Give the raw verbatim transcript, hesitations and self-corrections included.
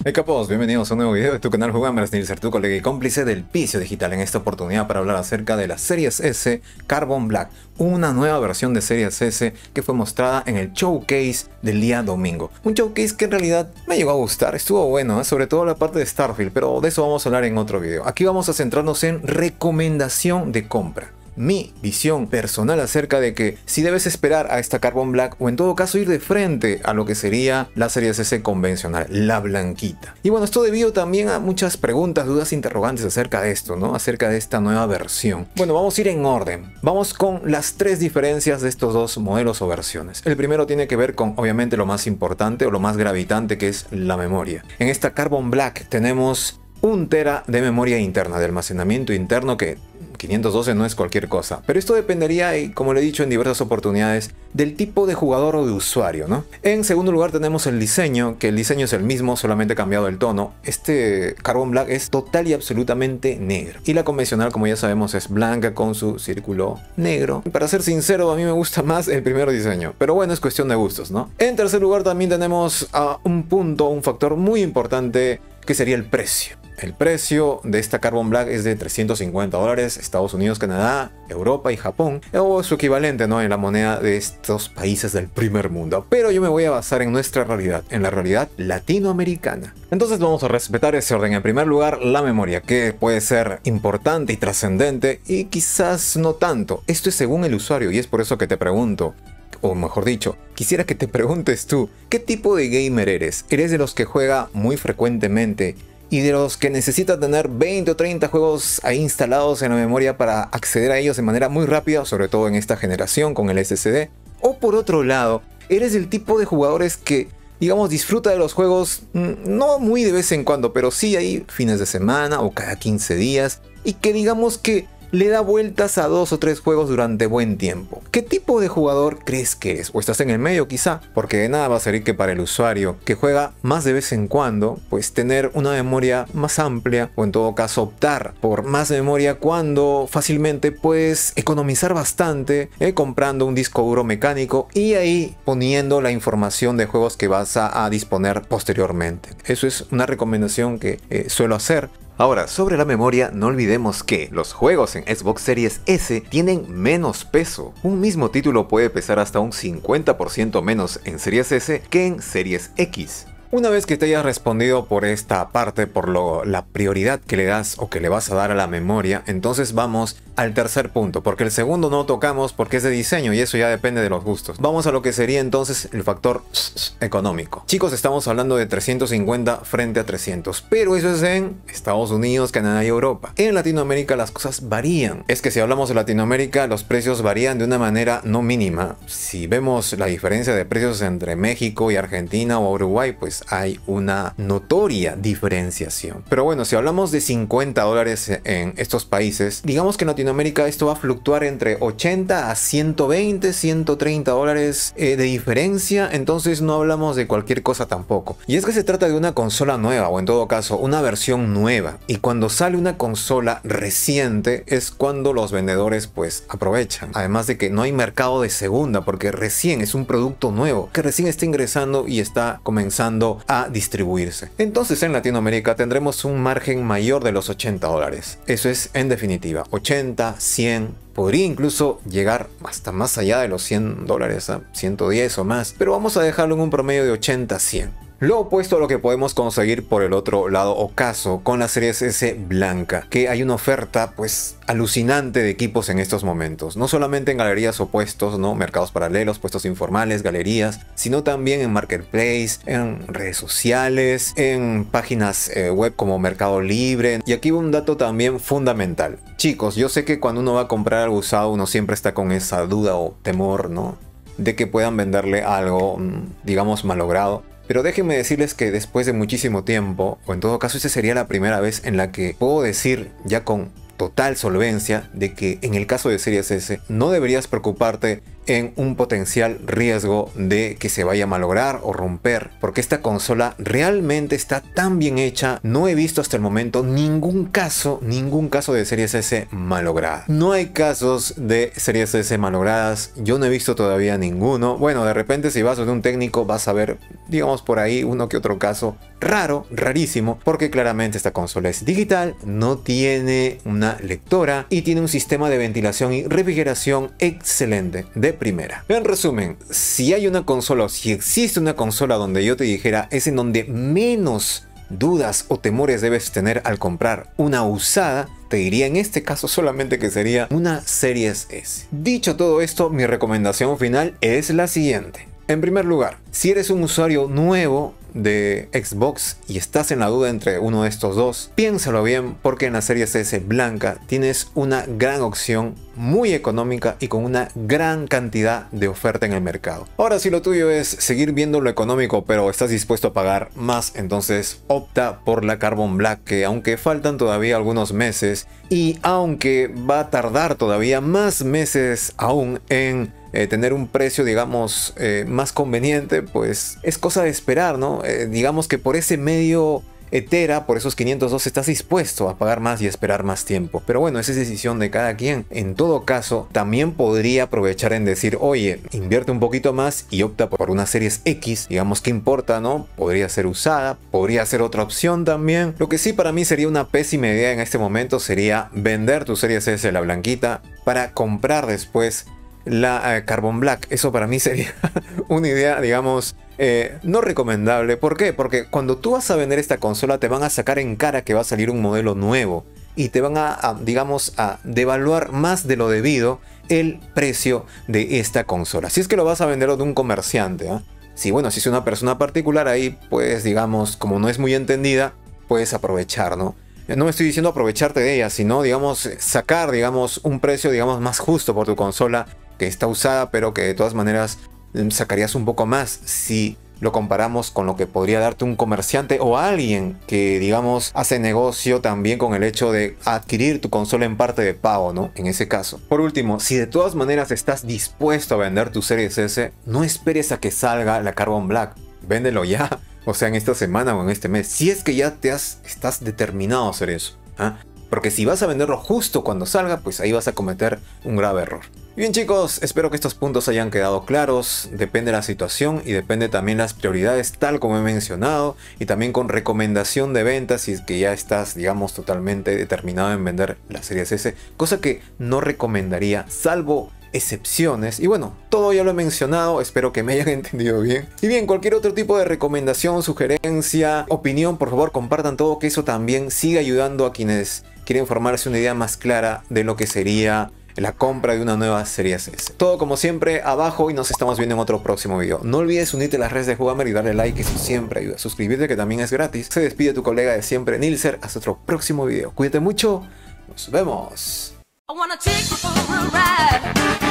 Hey capos, bienvenidos a un nuevo video de tu canal Jugambras, Nilser, tu colega y cómplice del vicio digital. En esta oportunidad para hablar acerca de la Series S Carbon Black, una nueva versión de Series S que fue mostrada en el showcase del día domingo. Un showcase que en realidad me llegó a gustar, estuvo bueno, ¿eh? Sobre todo la parte de Starfield, pero de eso vamos a hablar en otro video. Aquí vamos a centrarnos en recomendación de compra. Mi visión personal acerca de que si debes esperar a esta Carbon Black o en todo caso ir de frente a lo que sería la Series S convencional, la blanquita. Y bueno, esto debido también a muchas preguntas, dudas, interrogantes acerca de esto, ¿no? Acerca de esta nueva versión. Bueno, vamos a ir en orden. Vamos con las tres diferencias de estos dos modelos o versiones. El primero tiene que ver con, obviamente, lo más importante o lo más gravitante, que es la memoria. En esta Carbon Black tenemos un tera de memoria interna, de almacenamiento interno, que quinientos doce no es cualquier cosa, pero esto dependería, y como lo he dicho en diversas oportunidades, del tipo de jugador o de usuario, ¿no? En segundo lugar tenemos el diseño, que el diseño es el mismo, solamente cambiado el tono. Este Carbon Black es total y absolutamente negro, y la convencional, como ya sabemos, es blanca con su círculo negro. Para ser sincero, a mí me gusta más el primer diseño, pero bueno, es cuestión de gustos, ¿no? En tercer lugar también tenemos uh, un punto, un factor muy importante, que sería el precio. El precio de esta Carbon Black es de trescientos cincuenta dólares, Estados Unidos, Canadá, Europa y Japón, o su equivalente, ¿no?, en la moneda de estos países del primer mundo. Pero yo me voy a basar en nuestra realidad, en la realidad latinoamericana. Entonces vamos a respetar ese orden. En primer lugar, la memoria, que puede ser importante y trascendente, y quizás no tanto. Esto es según el usuario, y es por eso que te pregunto, o mejor dicho, quisiera que te preguntes tú, ¿qué tipo de gamer eres? ¿Eres de los que juega muy frecuentemente y de los que necesita tener veinte o treinta juegos ahí instalados en la memoria para acceder a ellos de manera muy rápida, sobre todo en esta generación con el S S D? O por otro lado, eres el tipo de jugadores que, digamos, disfruta de los juegos no muy de vez en cuando, pero sí ahí fines de semana o cada quince días, y que digamos que le da vueltas a dos o tres juegos durante buen tiempo. ¿Qué tipo de jugador crees que eres? ¿O estás en el medio quizá? Porque de nada va a servir que para el usuario que juega más de vez en cuando, pues tener una memoria más amplia, o en todo caso optar por más memoria cuando fácilmente puedes economizar bastante eh, comprando un disco duro mecánico y ahí poniendo la información de juegos que vas a, a disponer posteriormente. Eso es una recomendación que eh, suelo hacer. Ahora, sobre la memoria, no olvidemos que los juegos en Xbox Series S tienen menos peso. Un mismo título puede pesar hasta un cincuenta por ciento menos en Series S que en Series X. Una vez que te hayas respondido por esta parte, por lo, la prioridad que le das o que le vas a dar a la memoria, entonces vamos al tercer punto, porque el segundo no tocamos porque es de diseño y eso ya depende de los gustos. Vamos a lo que sería entonces el factor económico. Chicos, estamos hablando de trescientos cincuenta frente a trescientos, pero eso es en Estados Unidos, Canadá y Europa. En Latinoamérica las cosas varían. Es que si hablamos de Latinoamérica, los precios varían de una manera no mínima. Si vemos la diferencia de precios entre México y Argentina o Uruguay, pues hay una notoria diferenciación. Pero bueno, si hablamos de cincuenta dólares en estos países, digamos que en Latinoamérica esto va a fluctuar entre ochenta a ciento veinte, ciento treinta dólares eh, de diferencia. Entonces no hablamos de cualquier cosa tampoco. Y es que se trata de una consola nueva, o en todo caso una versión nueva, y cuando sale una consola reciente es cuando los vendedores pues aprovechan. Además de que no hay mercado de segunda, porque recién es un producto nuevo que recién está ingresando y está comenzando a distribuirse. Entonces en Latinoamérica tendremos un margen mayor de los ochenta dólares. Eso es en definitiva, ochenta, cien, podría incluso llegar hasta más allá de los cien dólares, a ciento diez o más, pero vamos a dejarlo en un promedio de ochenta a cien. Lo opuesto a lo que podemos conseguir por el otro lado o caso con la Series S blanca, que hay una oferta pues alucinante de equipos en estos momentos, no solamente en galerías o puestos, ¿no?, mercados paralelos, puestos informales, galerías, sino también en marketplace, en redes sociales, en páginas eh, web como Mercado Libre. Y aquí un dato también fundamental. Chicos, yo sé que cuando uno va a comprar algo usado, uno siempre está con esa duda o temor, ¿no?, de que puedan venderle algo, digamos, malogrado. Pero déjenme decirles que después de muchísimo tiempo, o en todo caso esta sería la primera vez en la que puedo decir ya con total solvencia de que en el caso de Series S no deberías preocuparte en un potencial riesgo de que se vaya a malograr o romper, porque esta consola realmente está tan bien hecha. No he visto hasta el momento ningún caso, ningún caso de Series S malograda. No hay casos de Series S malogradas, yo no he visto todavía ninguno. Bueno, de repente si vas a un técnico vas a ver, digamos por ahí, uno que otro caso raro, rarísimo, porque claramente esta consola es digital, no tiene una lectora y tiene un sistema de ventilación y refrigeración excelente, de primera. En resumen, si hay una consola o si existe una consola donde yo te dijera es en donde menos dudas o temores debes tener al comprar una usada, te diría en este caso solamente que sería una Series S. Dicho todo esto, mi recomendación final es la siguiente. En primer lugar, si eres un usuario nuevo de Xbox y estás en la duda entre uno de estos dos, piénsalo bien, porque en la Series S blanca tienes una gran opción, muy económica y con una gran cantidad de oferta en el mercado. Ahora, si lo tuyo es seguir viendo lo económico pero estás dispuesto a pagar más, entonces opta por la Carbon Black, que aunque faltan todavía algunos meses y aunque va a tardar todavía más meses aún en Eh, tener un precio, digamos, eh, más conveniente, pues es cosa de esperar, ¿no? Eh, digamos que por ese medio Etera, por esos quinientos dos, estás dispuesto a pagar más y esperar más tiempo. Pero bueno, esa es decisión de cada quien. En todo caso, también podría aprovechar en decir, oye, invierte un poquito más y opta por una Series X, digamos, que importa, ¿no? Podría ser usada, podría ser otra opción también. Lo que sí para mí sería una pésima idea en este momento sería vender tu Series S, la blanquita, para comprar después la uh, Carbon Black. Eso para mí sería una idea, digamos, eh, no recomendable. ¿Por qué? Porque cuando tú vas a vender esta consola te van a sacar en cara que va a salir un modelo nuevo y te van a, a digamos, a devaluar más de lo debido el precio de esta consola. Si es que lo vas a vender de un comerciante, ¿eh? Si, bueno, si es una persona particular, ahí pues, digamos, como no es muy entendida, puedes aprovechar, ¿no? No me estoy diciendo aprovecharte de ella, sino, digamos, sacar, digamos, un precio, digamos, más justo por tu consola que está usada, pero que de todas maneras sacarías un poco más si lo comparamos con lo que podría darte un comerciante o alguien que, digamos, hace negocio también con el hecho de adquirir tu consola en parte de pago, ¿no? En ese caso. Por último, si de todas maneras estás dispuesto a vender tu Series S, no esperes a que salga la Carbon Black. Véndelo ya, o sea, en esta semana o en este mes, si es que ya te has, estás determinado a hacer eso, ¿eh? Porque si vas a venderlo justo cuando salga, pues ahí vas a cometer un grave error. Bien chicos, espero que estos puntos hayan quedado claros. Depende de la situación y depende también las prioridades, tal como he mencionado, y también con recomendación de ventas si es que ya estás, digamos, totalmente determinado en vender la Series S, cosa que no recomendaría, salvo excepciones. Y bueno, todo ya lo he mencionado, espero que me hayan entendido bien. Y bien, cualquier otro tipo de recomendación, sugerencia, opinión, por favor compartan todo, que eso también sigue ayudando a quienes quieren formarse una idea más clara de lo que sería la compra de una nueva Series S. Todo como siempre abajo y nos estamos viendo en otro próximo video. No olvides unirte a las redes de Jugamer y darle like, eso siempre ayuda. Suscribirte, que también es gratis. Se despide tu colega de siempre, Nilser. Hasta otro próximo video. Cuídate mucho. Nos vemos. I wanna take you for a ride.